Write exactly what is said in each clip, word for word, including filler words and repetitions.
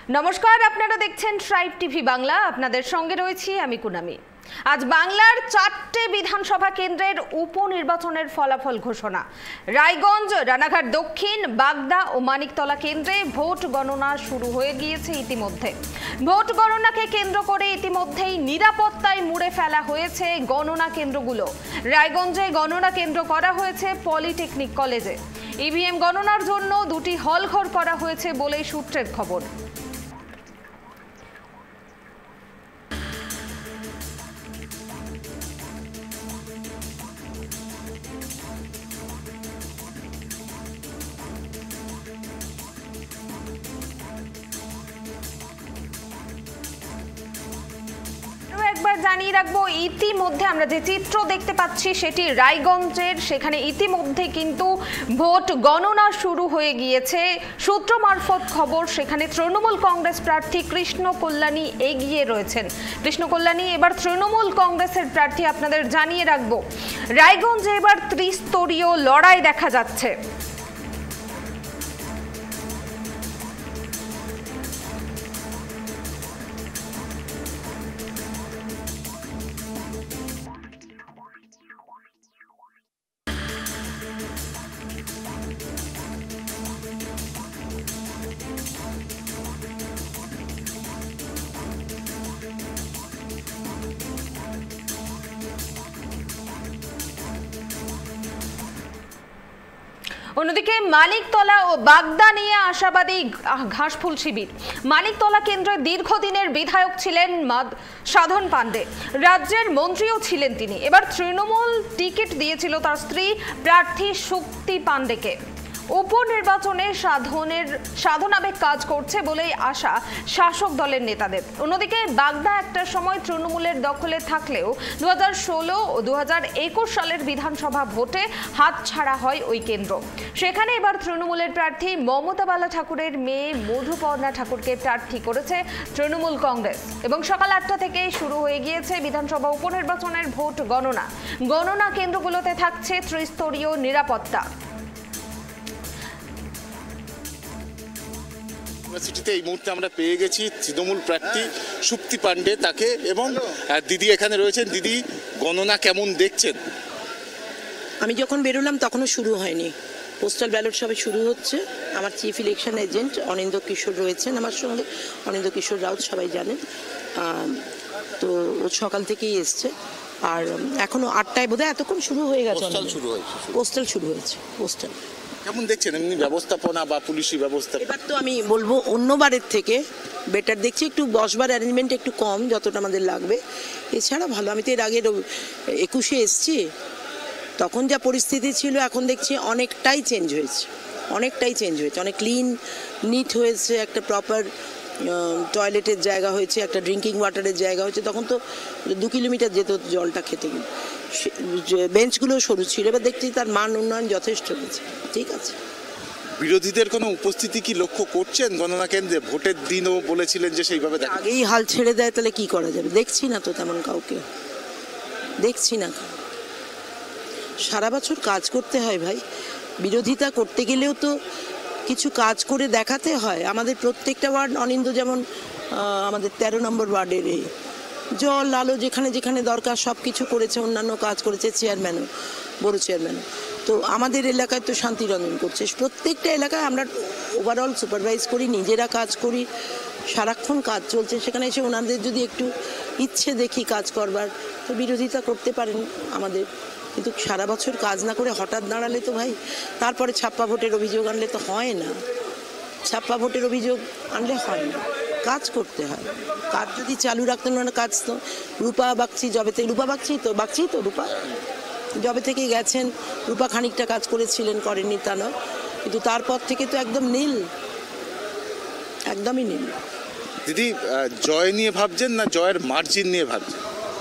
নমস্কার, আপনারা দেখছেন ট্রাইব টিভি বাংলা। আপনাদের সঙ্গে রয়েছি আমি কুনামি। আজ বাংলার চারটে বিধানসভা কেন্দ্রের উপনির্বাচনের ফলাফল ঘোষণা। রায়গঞ্জ, রানাঘাট দক্ষিণ, বাগদা ও মানিকতলা কেন্দ্রে ভোট গণনা শুরু হয়ে গিয়েছে ইতিমধ্যে। ভোট গণনাকে কেন্দ্র করে ইতিমধ্যেই নিরাপত্তায় মুড়ে ফেলা হয়েছে গণনা কেন্দ্রগুলো। রায়গঞ্জে গণনা কেন্দ্র করা হয়েছে পলিটেকনিক কলেজে। ইভিএম গণনার জন্য দুটি হলঘর করা হয়েছে বলেই সূত্রের খবর। একবার জানিয়ে রাখবো, ইতিমধ্যে আমরা যে চিত্র দেখতে পাচ্ছি সেটি রায়গঞ্জের। সেখানে ইতিমধ্যে কিন্তু ভোট গণনা শুরু হয়ে গিয়েছে। সূত্র মারফত খবর, সেখানে তৃণমূল কংগ্রেস প্রার্থী কৃষ্ণ কল্যাণী এগিয়ে রয়েছেন। কৃষ্ণ কল্যাণী এবার তৃণমূল কংগ্রেসের প্রার্থী। আপনাদের জানিয়ে রাখবো, রায়গঞ্জে এবার ত্রিস্তরীয় লড়াই দেখা যাচ্ছে। অন্যদিকে মানিকতলা ও বাগদা নিয়ে আশাবাদী ঘাসফুল শিবির। মানিকতলা কেন্দ্রে দীর্ঘদিনের বিধায়ক ছিলেন সাধন পাণ্ডে, রাজ্যের মন্ত্রীও ছিলেন তিনি। এবার তৃণমূল টিকিট দিয়েছিল তার স্ত্রী প্রার্থী শক্তি পাণ্ডেকে। উপনির্বাচনে সাধনের সাধনাবেগ কাজ করছে বলেই আশা শাসক দলের নেতাদের। অন্যদিকে বাগদা একটা সময় তৃণমূলের দখলে থাকলেও দু হাজার ষোলো ও দু হাজার একুশ সালের বিধানসভা ভোটে হাত ছাড়া হয় ওই কেন্দ্র। সেখানে এবার তৃণমূলের প্রার্থী মমতা বালা ঠাকুরের মেয়ে মধুপর্ণা ঠাকুরকে প্রার্থী করেছে তৃণমূল কংগ্রেস। এবং সকাল আটটা থেকে শুরু হয়ে গিয়েছে বিধানসভা উপনির্বাচনের ভোট গণনা। গণনা কেন্দ্রগুলোতে থাকছে ত্রিস্তরীয় নিরাপত্তা। ইউনিভার্সিটিতে এই মুহূর্তে আমরা পেয়ে গেছি তৃণমূল প্রার্থী শক্তি পাণ্ডে তাকে, এবং দিদি এখানে রয়েছেন। দিদি, গণনা কেমন দেখছেন? আমি যখন বেরোলাম তখনও শুরু হয়নি, পোস্টাল ব্যালট সবে শুরু হচ্ছে। আমার chief election agent Anindya Kishore রয়েছেন আমার সঙ্গে, অনিন্দ্য কিশোর রাউত সবাই জানেন। তো ও সকাল থেকেই এসছে, আর এখনো আটটায় বোধহয় এতক্ষণ শুরু হয়ে গেছে। পোস্টাল শুরু হয়েছে। পোস্টাল কেমন দেখছেন এমনি ব্যবস্থাপনা বা পুলিশি ব্যবস্থা? এবার তো আমি বলবো অন্যবারের থেকে বেটার দেখছি। একটু বসবার অ্যারেঞ্জমেন্ট একটু কম, যতটা আমাদের লাগবে। এছাড়া ভালো। আমি তো এর আগে একুশে এসছি, তখন যা পরিস্থিতি ছিল এখন দেখছি অনেকটাই চেঞ্জ হয়েছে, অনেকটাই চেঞ্জ হয়েছে। অনেক ক্লিন নিট হয়েছে, একটা প্রপার টয়লেটের জায়গা হয়েছে, একটা ড্রিঙ্কিং ওয়াটারের জায়গা হয়েছে। তখন তো দু কিলোমিটার যেত জলটা খেতে গেলে। বেঞ্চগুলো সরু ছিল, এবার দেখছি তার মান উন্নয়ন যথেষ্ট হয়েছে। ঠিক আছে। বিরোধীদের কোনো উপস্থিতি কি লক্ষ্য করছেন গণনা কেন্দ্রে? ভোটের দিনও বলেছিলেন যে সেইভাবে আগেই হাল ছেড়ে দেয়, তাহলে কি করা যাবে? দেখছি না তো তেমন কাউকে, দেখছি না। সারা বছর কাজ করতে হয় ভাই, বিরোধিতা করতে গেলেও তো কিছু কাজ করে দেখাতে হয়। আমাদের প্রত্যেকটা ওয়ার্ড, অনিন্দ্য যেমন আমাদের তেরো নম্বর ওয়ার্ডের এই জল আলো যেখানে যেখানে দরকার সব কিছু করেছে, অন্যান্য কাজ করেছে, চেয়ারম্যানও, বড় চেয়ারম্যানও। তো আমাদের এলাকায় তো শান্তিরঞ্জন করছে। প্রত্যেকটা এলাকায় আমরা ওভারঅল সুপারভাইজ করি, নিজেরা কাজ করি, সারাক্ষণ কাজ চলছে। সেখানে এসে ওনাদের যদি একটু ইচ্ছে দেখি কাজ করবার, তো বিরোধিতা করতে পারেন আমাদের। কিন্তু সারা বছর কাজ না করে হঠাৎ দাঁড়ালে তো ভাই, তারপরে ছাপ্পা ভোটের অভিযোগ আনলে তো হয় না। ছাপ্পা ভোটের অভিযোগ আনলে হয় না, কাজ করতে হয়। কাজ যদি চালু রাখতেন না, কাজ তো রূপা বাগচি জবে থেকে, রূপা বাগচি তো বাগচি তো রূপা জবে থেকে গেছেন। রূপা খানিকটা কাজ করেছিলেন, করেননি তা নয়, কিন্তু তারপর থেকে তো একদম নীল, একদমই নীল। দিদি, জয় নিয়ে ভাবছেন না জয়ের মার্জিন নিয়ে ভাবছেন?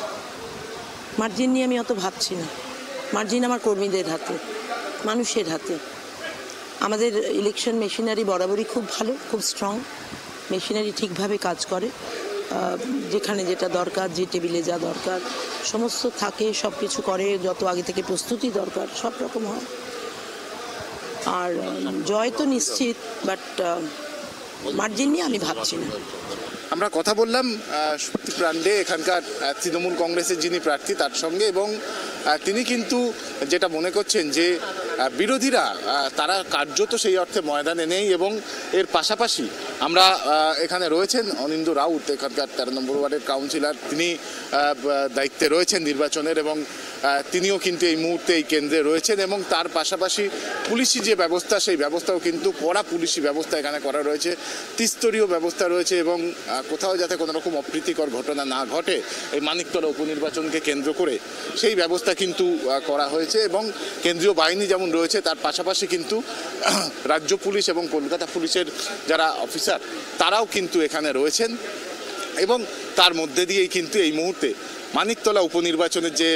মার্জিন নিয়ে আমি অত ভাবছি না। মার্জিন আমার কর্মীদের হাতে, মানুষের হাতে। আমাদের ইলেকশন মেশিনারি বরাবরই খুব ভালো, খুব স্ট্রং মেশিনারি, ঠিকভাবে কাজ করে। যেখানে যেটা দরকার, যে টেবিলে যা দরকার সমস্ত থাকে, সব কিছু করে। যত আগে থেকে প্রস্তুতি দরকার সব রকম হয়। আর জয় তো নিশ্চিত, বাট মার্জিন নিয়ে আমি ভাবছি না। আমরা কথা বললাম শক্তি প্রাণ্ডে এখানকার তৃণমূল কংগ্রেসের যিনি প্রার্থী তার সঙ্গে, এবং তিনি কিন্তু যেটা মনে করছেন যে বিরোধীরা তারা কার্যত সেই অর্থে ময়দানে নেই, এবং এর পাশাপাশি আমরা এখানে রয়েছেন অনিন্দ্য রাউত, এখানকার তেরো নম্বর ওয়ার্ডের কাউন্সিলর, তিনি দায়িত্বে রয়েছেন নির্বাচনের, এবং তিনিও কিন্তু এই মুহূর্তে এই কেন্দ্রে রয়েছেন, এবং তার পাশাপাশি পুলিশি যে ব্যবস্থা সেই ব্যবস্থাও কিন্তু কড়া পুলিশি ব্যবস্থা এখানে করা রয়েছে, ত্রিস্তরীয় ব্যবস্থা রয়েছে, এবং কোথাও যাতে কোনো রকম অপ্রীতিকর ঘটনা না ঘটে এই মানিকতলা উপনির্বাচনকে কেন্দ্র করে সেই ব্যবস্থা কিন্তু করা হয়েছে। এবং কেন্দ্রীয় বাহিনী যেমন রয়েছে তার পাশাপাশি কিন্তু রাজ্য পুলিশ এবং কলকাতা পুলিশের যারা অফিসার তারাও কিন্তু এখানে রয়েছেন, এবং তার মধ্যে দিয়েই কিন্তু এই মুহূর্তে মানিকতলা উপনির্বাচনের যে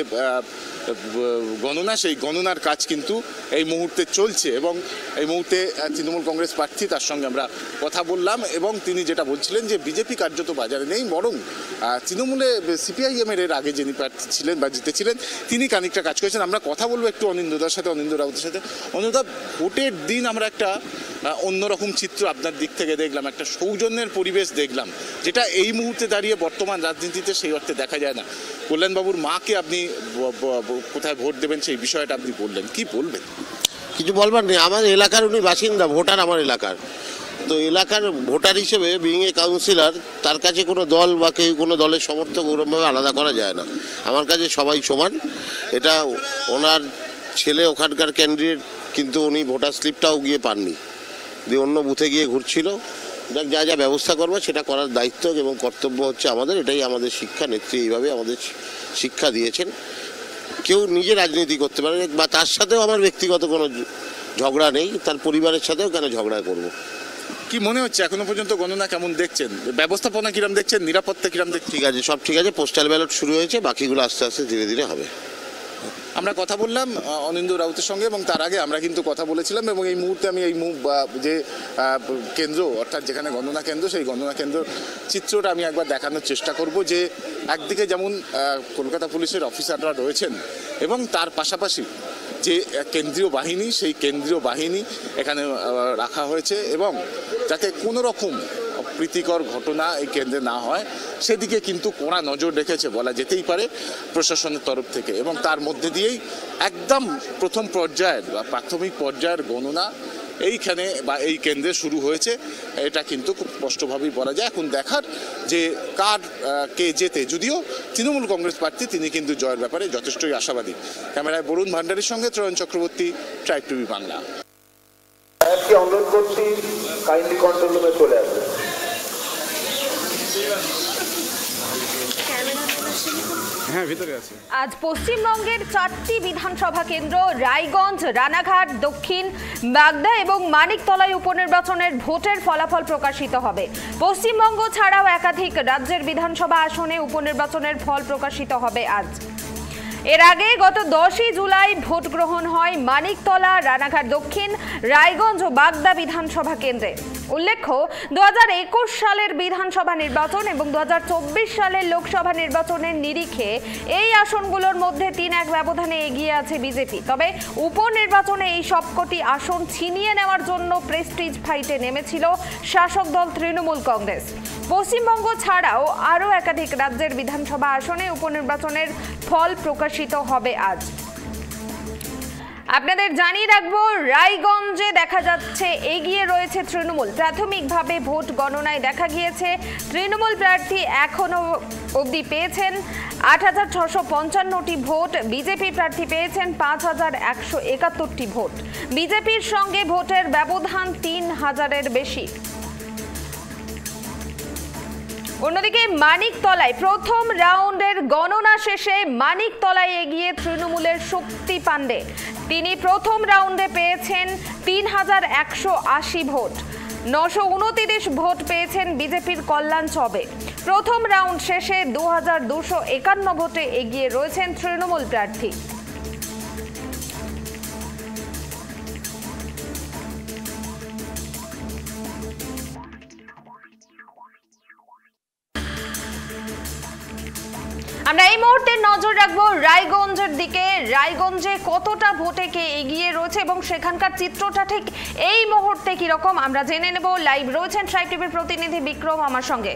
গণনা সেই গণনার কাজ কিন্তু এই মুহূর্তে চলছে, এবং এই মুহূর্তে তৃণমূল কংগ্রেস প্রার্থী তার সঙ্গে আমরা কথা বললাম, এবং তিনি যেটা বলছিলেন যে বিজেপি কার্যত বাজারে নেই, বরং তৃণমূলে সিপিআইএমের এর আগে যিনি প্রার্থী ছিলেন বা জিতেছিলেন তিনি খানিকটা কাজ করেছেন। আমরা কথা বলবো একটু অনিন্দ্যদার সাথে, অনিন্দ্য রাউতের সাথে। অনিন্দ্যদা, ভোটের দিন আমরা একটা অন্যরকম চিত্র আপনার দিক থেকে দেখলাম, একটা সৌজন্যের পরিবেশ দেখলাম, যেটা এই মুহূর্তে দাঁড়িয়ে বর্তমান রাজনীতিতে সেই অর্থে দেখা যায় না। কল্যাণবাবুর মাকে আপনি কোথায় ভোট দেবেন সেই বিষয়টা আপনি বললেন, কি বলবেন? কিছু বলবার নেই, আমার এলাকার উনি বাসিন্দা, ভোটার আমার এলাকার, তো এলাকার ভোটার হিসেবে বিং এ কাউন্সিলর, তার কাছে কোনো দল বা কেউ কোনো দলের সমর্থক ওরকমভাবে আলাদা করা যায় না। আমার কাছে সবাই সমান। এটা ওনার ছেলে ওখানকার ক্যান্ডিডেট, কিন্তু উনি ভোটার স্লিপটাও গিয়ে পাননি, দিয়ে অন্য বুথে গিয়ে ঘুরছিল। যাক, যা যা ব্যবস্থা করবো সেটা করার দায়িত্ব এবং কর্তব্য হচ্ছে আমাদের, এটাই আমাদের শিক্ষা, নেত্রী এইভাবে আমাদের শিক্ষা দিয়েছেন। কেউ নিজে রাজনীতি করতে পারে, বা তার সাথেও আমার ব্যক্তিগত কোনো ঝগড়া নেই, তার পরিবারের সাথেও কেন ঝগড়া করব। কি মনে হচ্ছে এখনো পর্যন্ত গণনা কেমন দেখছেন, ব্যবস্থাপনা কিরম দেখছেন, নিরাপত্তা কিরম দেখছেন? ঠিক আছে, সব ঠিক আছে, পোস্টাল ব্যালট শুরু হয়েছে, বাকিগুলো আস্তে আস্তে ধীরে ধীরে হবে। আমরা কথা বললাম অনিন্দ্য রাউতের সঙ্গে, এবং তার আগে আমরা কিন্তু কথা বলেছিলাম, এবং এই মুহূর্তে আমি এই যে কেন্দ্র অর্থাৎ যেখানে গণনা কেন্দ্র সেই গণনা কেন্দ্র চিত্রটা আমি একবার দেখানোর চেষ্টা করব, যে একদিকে যেমন কলকাতা পুলিশের অফিসাররা রয়েছেন, এবং তার পাশাপাশি যে কেন্দ্রীয় বাহিনী সেই কেন্দ্রীয় বাহিনী এখানে রাখা হয়েছে, এবং যাতে কোনো রকম অপ্রীতিকর ঘটনা এই কেন্দ্রে না হয় সেদিকে কিন্তু কড়া নজর রেখেছে বলা যেতেই পারে প্রশাসনের তরফ থেকে। এবং তার মধ্যে দিয়েই একদম প্রথম পর্যায়ের বা প্রাথমিক পর্যায়ের গণনা এইখানে বা এই কেন্দ্রে শুরু হয়েছে, এটা কিন্তু খুব স্পষ্টভাবেই বলা যায়। এখন দেখার যে কার কে জেতে, যদিও তৃণমূল কংগ্রেস প্রার্থী তিনি কিন্তু জয়ের ব্যাপারে যথেষ্টই আশাবাদী। ক্যামেরায় বরুণ ভান্ডারীর সঙ্গে ত্রয়ন চক্রবর্তী, ট্রাইব টিভি বাংলা। অনুরোধ করছি কাইন্ডলি কন্ট্রোল রুমে চলে আসবে। আজ পশ্চিমবঙ্গের চারটি বিধানসভা কেন্দ্র রায়গঞ্জ, রানাঘাট দক্ষিণ, বাগদা এবং মানিকতলায় উপনির্বাচনের ভোটের ফলাফল প্রকাশিত হবে। পশ্চিমবঙ্গ ছাড়াও একাধিক রাজ্যের বিধানসভা আসনে উপনির্বাচনের ফল প্রকাশিত হবে আজ। এর আগে গত দশই জুলাই ভোট গ্রহণ হয় মানিকতলা, রানাঘাট দক্ষিণ, রায়গঞ্জ ও বাগদা বিধানসভা কেন্দ্রে। উল্লেখ্য, দু হাজার একুশ সালের বিধানসভা নির্বাচন এবং দু হাজার চব্বিশ সালের লোকসভা নির্বাচনের নিরিখে এই আসনগুলোর মধ্যে তিন এক ব্যবধানে এগিয়ে আছে বিজেপি। তবে উপনির্বাচনে এই সবকটি আসন ছিনিয়ে নেওয়ার জন্য প্রেস্টিজ ফাইটে নেমেছিল শাসক দল তৃণমূল কংগ্রেস। পশ্চিমবঙ্গ ছাড়াও আরও একাধিক রাজ্যের বিধানসভা আসনে উপনির্বাচনের ফল প্রকাশিত হবে আজ। আপনাদের জানিয়ে রাখবো, রায়গঞ্জে দেখা যাচ্ছে এগিয়ে রয়েছে তৃণমূল। প্রাথমিকভাবে ভোট গণনায় দেখা গিয়েছে তৃণমূল প্রার্থী এখনো অবধি পেয়েছেন আট হাজার ছশো পঞ্চান্নটি ভোট, বিজেপি প্রার্থী পেয়েছেন পাঁচ হাজার একশো একাত্তরটি ভোট। বিজেপির সঙ্গে ভোটের ব্যবধান তিন হাজারের বেশি। অন্যদিকে মানিকতলায় প্রথম রাউন্ডের গণনা শেষে মানিকতলায় এগিয়ে তৃণমূলের শক্তি পাণ্ডে। তিনি প্রথম রাউন্ডে পেয়েছেন তিন হাজার একশো আশি ভোট, নশো উনত্রিশ ভোট পেয়েছেন বিজেপির কল্যাণ চবে। প্রথম রাউন্ড শেষে দু হাজার দুশো একান্ন ভোটে এগিয়ে রয়েছেন তৃণমূল প্রার্থী। আমরা এই মুহূর্তে নজর রাখবো রায়গঞ্জের দিকে। রায়গঞ্জে কতটা ভোটে কে এগিয়ে রয়েছে এবং সেখানকার চিত্রটা ঠিক এই মুহূর্তে কিরকম আমরা জেনে নেব। লাইভ রয়েছেন ট্রাইব টিভির প্রতিনিধি বিক্রম আমার সঙ্গে।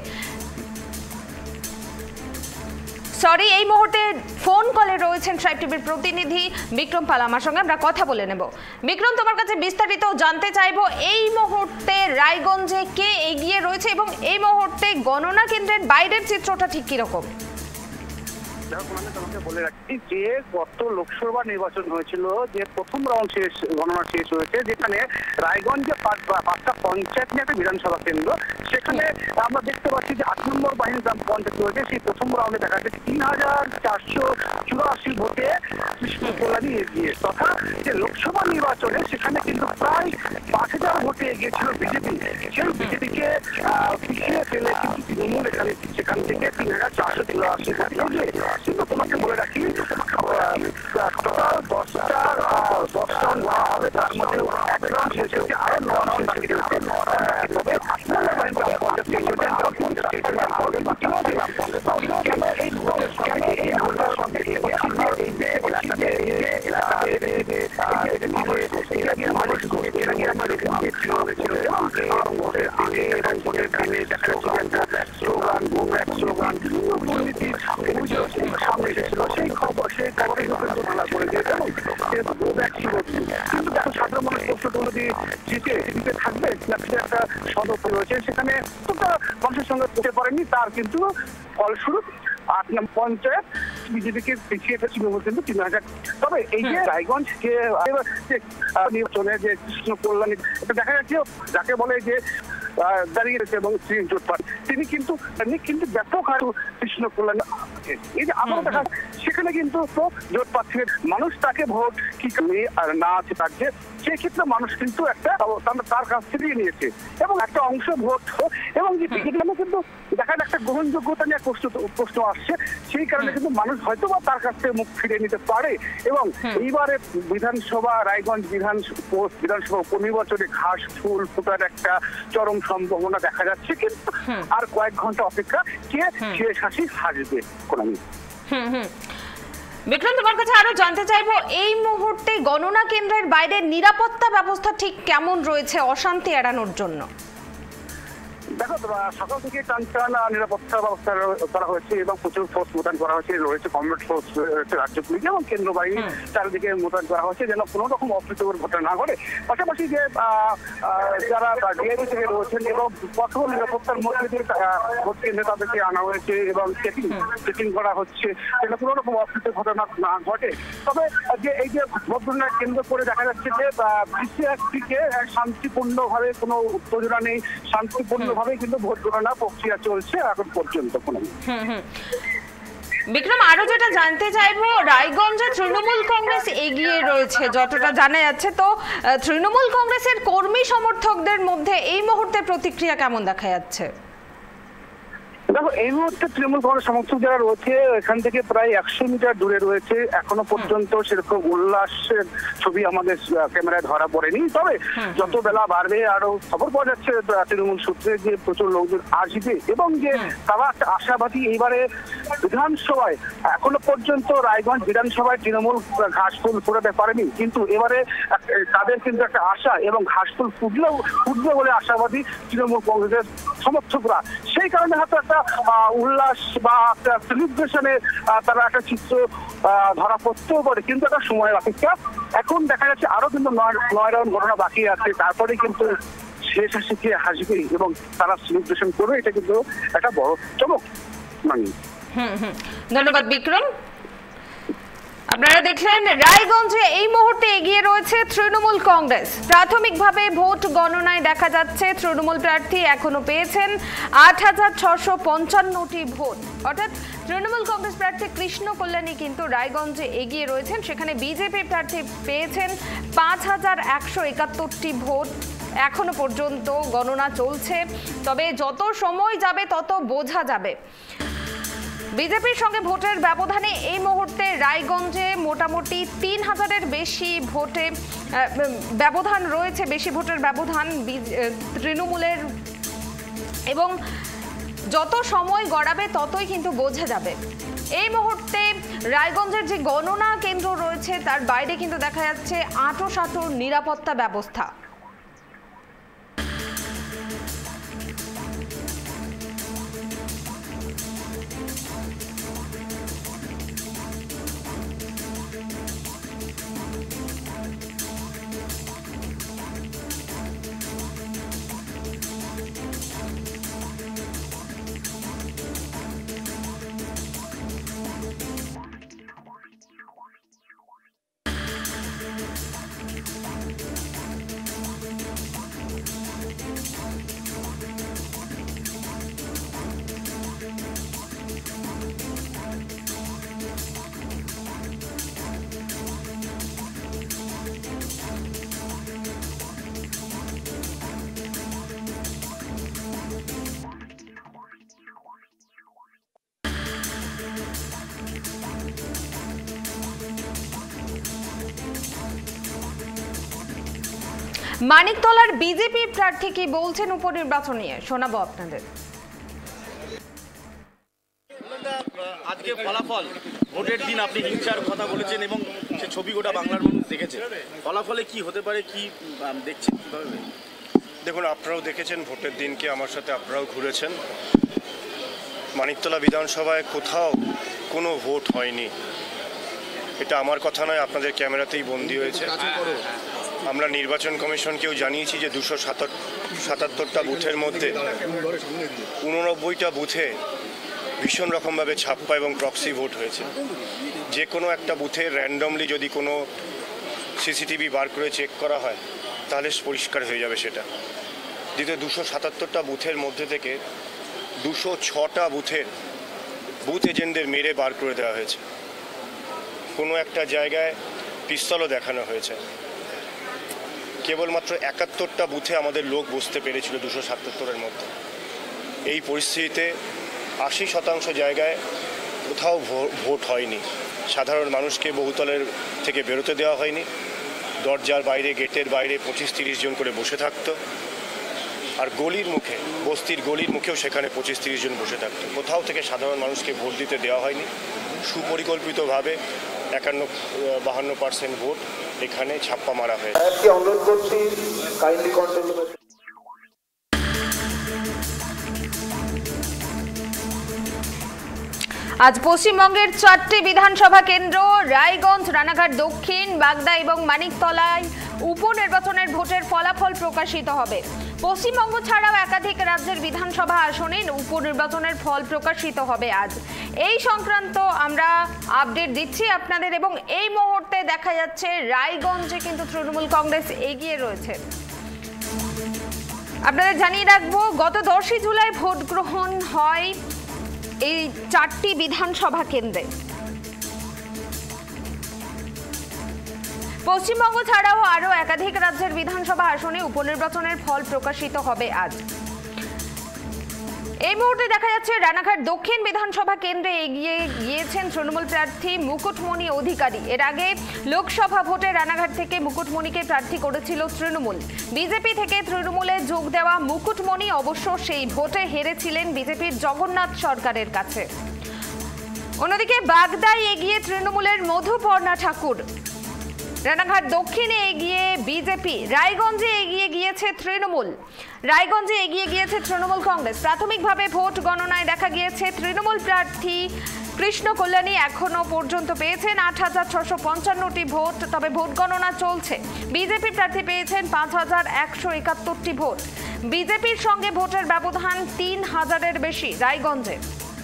সরি, এই মুহূর্তে ফোন কলে রয়েছেন ট্রাইব টিভির প্রতিনিধি বিক্রম পাল আমার সঙ্গে, আমরা কথা বলে নেব। বিক্রম, তোমার কাছে বিস্তারিত জানতে চাইবো এই মুহূর্তে রায়গঞ্জে কে এগিয়ে রয়েছে এবং এই মুহূর্তে গণনা কেন্দ্রের বাইরের চিত্রটা ঠিক কিরকম? আমি তোমাকে বলে রাখছি যে গত লোকসভা নির্বাচন হয়েছিল, যে প্রথম রাউন্ড শেষ গণনা শেষ হয়েছে, যেখানে রায়গঞ্জে পাঁচটা পঞ্চায়েত নিয়ে একটা বিধানসভা কেন্দ্র, সেখানে আমরা দেখতে পাচ্ছি যে আট নম্বর বাহিনী গ্রাম পঞ্চায়েত রয়েছে। সেই প্রথম রাউন্ডে দেখা যাচ্ছে তিন হাজার চারশো চুরাশি ভোটে কৃষ্ণ কল্যাণী এগিয়ে, তথা যে লোকসভা নির্বাচনে সেখানে কিন্তু প্রায় পাঁচ হাজার ভোটে এগিয়েছিল বিজেপি। সেই বিজেপিকে পিছিয়ে ফেলে কিন্তু তৃণমূল এখানে সেখান থেকে তিন হাজার চারশো চুরাশি ভোট এগিয়ে। কিন্তু তোমাকে বলে রাখি টোটাল দশটা দশ রাউন্ড নেওয়া হবে, তার মধ্যে এক রাউন্ড শেষ হয়েছে, আরো ন রাউন্ড বাকি রয়েছে। তবে সামনে এসেছিল সেই খবর সেই খবরে ঘোষণা করে দিয়েছে। কিন্তু দেখো সাধারণ মানুষ প্রশ্ন তুলে দিয়ে জিতে জিতে থাকবে নাকি একটা সদস্য রয়েছে, সেখানে মানুষের সঙ্গে পড়তে পারেনি, তার কিন্তু ফলস্বরূপ আট নম্বর পঞ্চায়েত বিজেপিকে পিছিয়ে ছিল কিন্তু তিন হাজার। তবে এই যে রায়গঞ্জ যে নির্বাচনে যে কৃষ্ণ কল্যাণী দেখা যাচ্ছে, যাকে বলে যে দাঁড়িয়েছে এবং জোটপাট, তিনি কিন্তু কিন্তু ব্যাপক হারে কৃষ্ণ কল্যাণ এই যে আবার দেখা সেখানে কিন্তু জোট পাচ্ছিলেন মানুষ, তাকে ভোট কি আর না আছে তার যে সেই ক্ষেত্রে মানুষ কিন্তু একটা তার কাছ থেকে নিয়েছে এবং একটা অংশ ভোট এবং যে বিজেপি কিন্তু দেখা যায় একটা গ্রহণযোগ্যতা নিয়ে প্রশ্ন প্রশ্ন আসছে, সেই কারণে কিন্তু মানুষ হয়তো বা তার কাছ থেকে মুখ ফিরিয়ে নিতে পারে। এবং এইবারে বিধানসভা রায়গঞ্জ বিধান বিধানসভা উপনির্বাচনে ঘাস ফুল ফোটার একটা চরম সম্ভাবনা দেখা যাচ্ছে, কিন্তু আর কয়েক ঘন্টা অপেক্ষা কে শেষ হাসি হাসবে কোনামি। হুম হুম বিক্রম, তোমার কাছে আরো জানতে চাইবো এই মুহূর্তে গণনা কেন্দ্রের বাইরে নিরাপত্তা ব্যবস্থা ঠিক কেমন রয়েছে অশান্তি এড়ানোর জন্য? দেখো সকাল থেকে টান টান নিরাপত্তা ব্যবস্থা করা হয়েছে এবং প্রচুর ফোর্স মোতায়েন করা হয়েছে, রয়েছে কমব্যাট ফোর্স, রাজ্য পুলিশ এবং কেন্দ্র বাহিনী চারিদিকে মোতায়েন করা হয়েছে যেন কোনো রকম অপ্রীতিকর ঘটনা না ঘটে। পাশাপাশি যে যারা ডিআইবি থেকে রয়েছেন এবং কঠোর নিরাপত্তার মধ্যে দিয়ে ভোট কেন্দ্রে তাদেরকে আনা হয়েছে এবং চেকিং চেকিং করা হচ্ছে যেন কোনো রকম অপ্রীতিকর ঘটনা না ঘটে। তবে যে এই যে ভোট গণনা কেন্দ্র করে দেখা যাচ্ছে যে বিসিআরটিকে শান্তিপূর্ণভাবে কোনো উত্তেজনা নেই, শান্তিপূর্ণ কিন্তু ভোট গণনা প্রক্রিয়া চলছে এখন পর্যন্ত। বিক্রম, আরো যেটা জানতে চাইবো, রায়গঞ্জে তৃণমূল কংগ্রেস এগিয়ে রয়েছে যতটা জানা যাচ্ছে, তো তৃণমূল কংগ্রেসের কর্মী সমর্থকদের মধ্যে এই মুহূর্তে প্রতিক্রিয়া কেমন দেখা যাচ্ছে? দেখো এই মুহূর্তে তৃণমূল কংগ্রেস সমর্থক যারা রয়েছে এখান থেকে প্রায় একশো মিটার দূরে রয়েছে, এখনো পর্যন্ত সেরকম উল্লাসের ছবি আমাদের ক্যামেরায় ধরা পড়েনি। তবে যত বেলা বাড়বে আরো খবর পাওয়া যাচ্ছে তৃণমূল সূত্রে যে প্রচুর লোকজন আসবে এবং যে তারা একটা আশাবাদী এইবারে বিধানসভায়, এখনো পর্যন্ত রায়গঞ্জ বিধানসভায় তৃণমূল ঘাস ফুল ফোটাতে পারেনি, কিন্তু এবারে তাদের কিন্তু একটা আশা এবং ঘাস ফুল ফুটলেও ফুটবে বলে আশাবাদী তৃণমূল কংগ্রেসের সমর্থকরা। সেই কারণে হয়তো একটা উল্লাস বা একটা সেলিব্রেশনে তারা একটা চিত্র ধরা পড়তেও পারে, কিন্তু একটা সময়ের অপেক্ষা। এখন দেখা যাচ্ছে আরো কিন্তু নয় নয় রাউন্ড ঘটনা বাকি আছে, তারপরে কিন্তু শেষ হাসিকে হাসবে এবং তারা সেলিব্রেশন করবে, এটা কিন্তু একটা বড় চমক। হুম হুম ধন্যবাদ বিক্রম। আপনারা দেখলেন রায়গঞ্জে এই মুহূর্তে এগিয়ে রয়েছে তৃণমূল কংগ্রেস। প্রাথমিকভাবে ভোট গণনায় দেখা যাচ্ছে তৃণমূল প্রার্থী এখনো পেয়েছেন আট হাজার ছশো পঞ্চান্নটি ভোট, অর্থাৎ তৃণমূল কংগ্রেস প্রার্থী কৃষ্ণ কল্যাণী কিন্তু রায়গঞ্জে এগিয়ে রয়েছেন। সেখানে বিজেপি প্রার্থী পেয়েছেন পাঁচ হাজার একশো একাত্তরটি ভোট। এখনো পর্যন্ত গণনা চলছে, তবে যত সময় যাবে তত বোঝা যাবে। বিজেপির সঙ্গে ভোটের ব্যবধানে এই মুহূর্তে রায়গঞ্জে মোটামুটি তিন হাজারের বেশি ভোটে ব্যবধান রয়েছে, বেশি ভোটের ব্যবধান তৃণমূলের, এবং যত সময় গড়াবে ততই কিন্তু বোঝা যাবে এই মুহূর্তে রায়গঞ্জের যে গণনা কেন্দ্র রয়েছে তার বাইরে কিন্তু দেখা যাচ্ছে আঁটো-সাঁটো নিরাপত্তা ব্যবস্থা। মানিকতলার বিজেপি প্রার্থী কি বলছেন উপনির্বাচন নিয়ে শোনাবো আপনাদের। আজকে ফলাফল, ভোটের দিন আপনি হিংসার কথা বলেছেন এবং সে ছবি গোটা বাংলার মানুষ দেখেছে। ফলাফলে কি হতে পারে, কি দেখছেন, কিভাবে? দেখুন, আপনারাও দেখেছেন ভোটের দিনকে, আমার সাথে আপনারাও ঘুরেছেন। মানিকতলা বিধানসভায় কোথাও কোনো ভোট হয়নি। এটা আমার কথা নয়, আপনাদের ক্যামেরাতেই বন্দী হয়েছে। আমরা নির্বাচন কমিশনকেও জানিয়েছি যে দুশো সাতাত্তরটা বুথের মধ্যে উননব্বইটা বুথে ভীষণ রকমভাবে ছাপ্পা এবং প্রক্সি ভোট হয়েছে। যে কোনো একটা বুথে র্যান্ডমলি যদি কোনো সিসিটিভি বার করে চেক করা হয় তাহলে পরিষ্কার হয়ে যাবে সেটা। দ্বিতীয়, দুশো সাতাত্তরটা বুথের মধ্যে থেকে দুশো ছটা বুথের বুথ এজেন্টদের মেরে বার করে দেওয়া হয়েছে। কোনো একটা জায়গায় পিস্তলও দেখানো হয়েছে। কেবলমাত্র একাত্তরটা বুথে আমাদের লোক বসতে পেরেছিল দুশো সাতাত্তরের মধ্যে। এই পরিস্থিতিতে আশি শতাংশ জায়গায় কোথাও ভোট হয়নি। সাধারণ মানুষকে বহুতলের থেকে বেরোতে দেওয়া হয়নি। দরজার বাইরে, গেটের বাইরে পঁচিশ তিরিশ জন করে বসে থাকতো। আর গলির মুখে, বস্তির গলির মুখেও সেখানে পঁচিশ তিরিশ জন বসে থাকতো। কোথাও থেকে সাধারণ মানুষকে ভোট দিতে দেওয়া হয়নি। সুপরিকল্পিতভাবে একান্ন বাহান্ন পার্সেন্ট ভোট এখানে ছাপ্পা মারা হয়েছে। অনুরোধ করছি কাইন্ডলি কন্ট্রোল রুমে। আজ পশ্চিমবঙ্গের চারটি বিধানসভা কেন্দ্র রায়গঞ্জ, রানাঘাট দক্ষিণ, বাগদা এবং মানিকতলায় উপনির্বাচনের ভোটের ফলাফল প্রকাশিত হবে। পশ্চিমবঙ্গ ছাড়াও একাধিক রাজ্যের বিধানসভা আসনে উপনির্বাচনের ফল প্রকাশিত হবে আজ। এই সংক্রান্ত আমরা আপডেট দিচ্ছি আপনাদের এবং এই মুহূর্তে দেখা যাচ্ছে রায়গঞ্জে কিন্তু তৃণমূল কংগ্রেস এগিয়ে রয়েছে। আপনাদের জানিয়ে রাখবো, গত দশই জুলাই ভোট গ্রহণ হয় এই চারটি বিধানসভা কেন্দ্রে। পশ্চিমবঙ্গ ছাড়াও আরও একাধিক রাজ্যের বিধানসভা আসনে উপনির্বাচনের ফল প্রকাশিত হবে আজ। এই মুহূর্তে দেখা যাচ্ছে রানাঘাট দক্ষিণ বিধানসভা কেন্দ্রে এগিয়ে গিয়েছেন তৃণমূল প্রার্থী মুকুটমণি অধিকারী। এর আগে লোকসভা ভোটে রানাঘাট থেকে মুকুটমণিকে প্রার্থী করেছিল তৃণমূল। বিজেপি থেকে তৃণমূলে যোগ দেওয়া মুকুটমণি অবশ্য সেই ভোটে হেরেছিলেন বিজেপির জগন্নাথ সরকারের কাছে। অন্যদিকে বাগদায় এগিয়ে তৃণমূলের মধুপর্ণা ঠাকুর। রানাঘাট দক্ষিণে এগিয়ে বিজেপি, রায়গঞ্জে এগিয়ে গিয়েছে তৃণমূল, রায়গঞ্জে এগিয়ে গিয়েছে তৃণমূল কংগ্রেস। প্রাথমিকভাবে ভোট গণনায় দেখা গিয়েছে তৃণমূল প্রার্থী কৃষ্ণ কল্যাণী এখনো পর্যন্ত পেয়েছেন আট হাজার ছশো পঞ্চান্নটি ভোট, তবে ভোট গণনা চলছে। বিজেপি প্রার্থী পেয়েছেন পাঁচ হাজার একশো একাত্তরটি ভোট। বিজেপির সঙ্গে ভোটের ব্যবধান তিন হাজারের বেশি রায়গঞ্জে।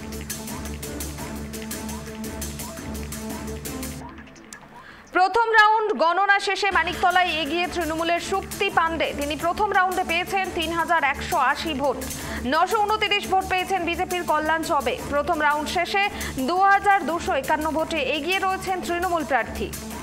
প্রথম রাউন্ড গণনা শেষে মানিকতলায় এগিয়ে তৃণমূলের সুপ্তি পান্ডে। তিনি প্রথম রাউন্ডে পেয়েছেন তিন হাজার একশো আশি ভোট। নশো উনত্রিশ ভোট পেয়েছেন বিজেপির কল্যাণ চবে। প্রথম রাউন্ড শেষে দু হাজার দুশো একান্ন ভোটে এগিয়ে রয়েছেন তৃণমূল প্রার্থী।